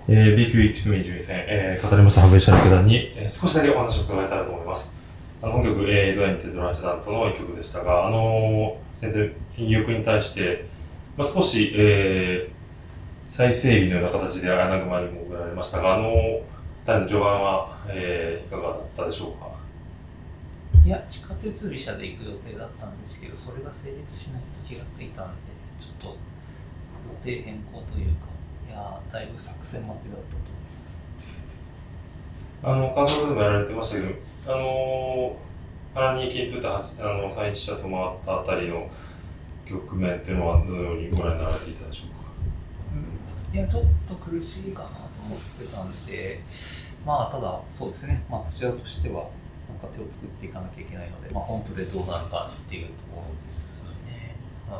B 級1組順位戦、語りました羽生善治九段に、少しだけお話を伺えたらと思います。本局、第2手0八段との一局でしたが、先手、右玉に対して、少し、再整備のような形で穴熊に潜られましたが、序盤は、いかがだったでしょうか。 いや、地下鉄飛車で行く予定だったんですけど、それが成立しないと気がついたんで、ちょっと予定変更というか、いやだいぶ作戦負けだったと思います。 感想でもやられてましたけど、7二金といった3一飛車と回ったあたりの局面っていうのはどのようにご覧になられていたでしょうか。 いや、ちょっと苦しいかなと思ってたんで、ただ、そうですね、こちらとしては、なんか手を作っていかなきゃいけないので、本譜でどうなるかっていうところですね。はい。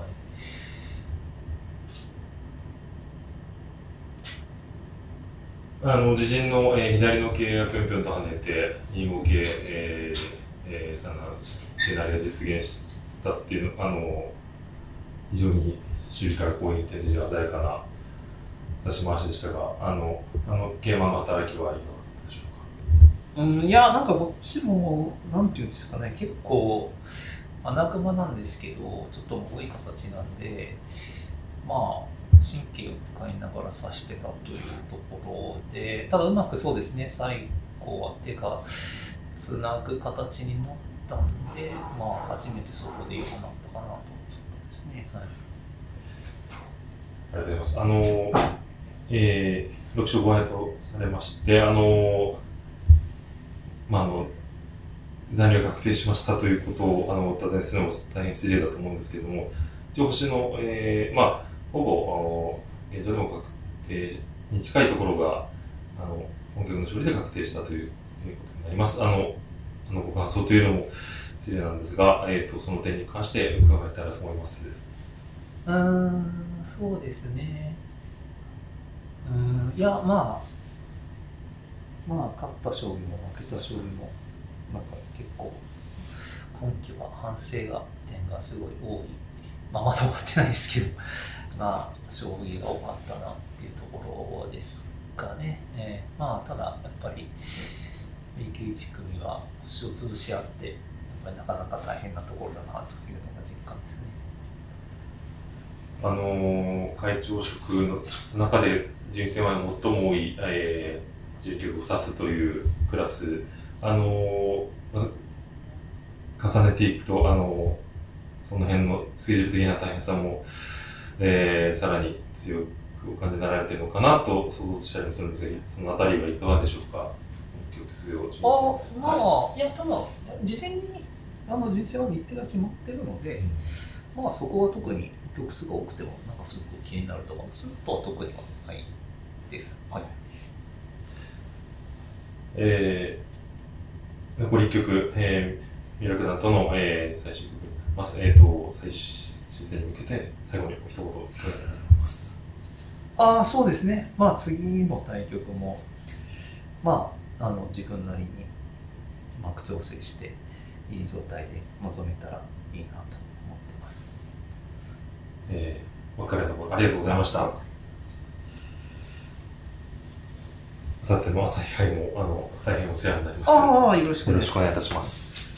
自陣の、左の桂がぴょんぴょんと跳ねて、2五桂、3七桂成が実現したっていうの、非常に守備から攻撃に転じる鮮やかな指し回しでしたが、桂馬の働きはいかがでしょうか。 いや、なんかこっちも、なんていうんですかね、結構、穴熊なんですけど、ちょっと多い形なんで、神経を使いながら指してたというところで、ただうまくそうですね、最後は手がつなぐ形になったんで、初めてそこで良くなったかなと思ってですね。はい、 ありがとうございます。6勝5敗とされまして、残留確定しましたということをお尋ねするのも大変失礼だと思うんですけれども、一応星の、ほぼ現状でも確定に近いところが本局の勝利で確定したということになります。ご感想というのも失礼なんですが、その点に関して伺えたらと思います。 そうですね。いや、勝った勝利も負けた勝利も、なんか結構、今期は反省点がすごい多い。まだ終わってないですけど、将棋が多かったなっていうところですかね。ただ、やっぱり、B級1組は星を潰し合って、やっぱりなかなか大変なところだなというのが実感ですね。 会長職の中で人生は最も多い、19を指すというクラス、重ねていくと、その辺のスケジュール的な大変さも、さらに強くお感じになられているのかなと想像したりもするんですが、そのあたりはいかがでしょうか。局数をいや、ただ、事前に人生は日程が決まってるので、そこは特に局数が多くても、なんかすごく気になるとか、そういうことは特にはないです。はい。 残り1局、三浦九段との、最終局になります。最終戦に向けて、最後に一言伺いたいと思います。 そうですね。次の対局も、自分なりにうまく調整して、いい状態で臨めたらいいなと思ってます。 お疲れのところありがとうございました。あさっての朝日杯も大変お世話になります。 よろしくお願いいたします。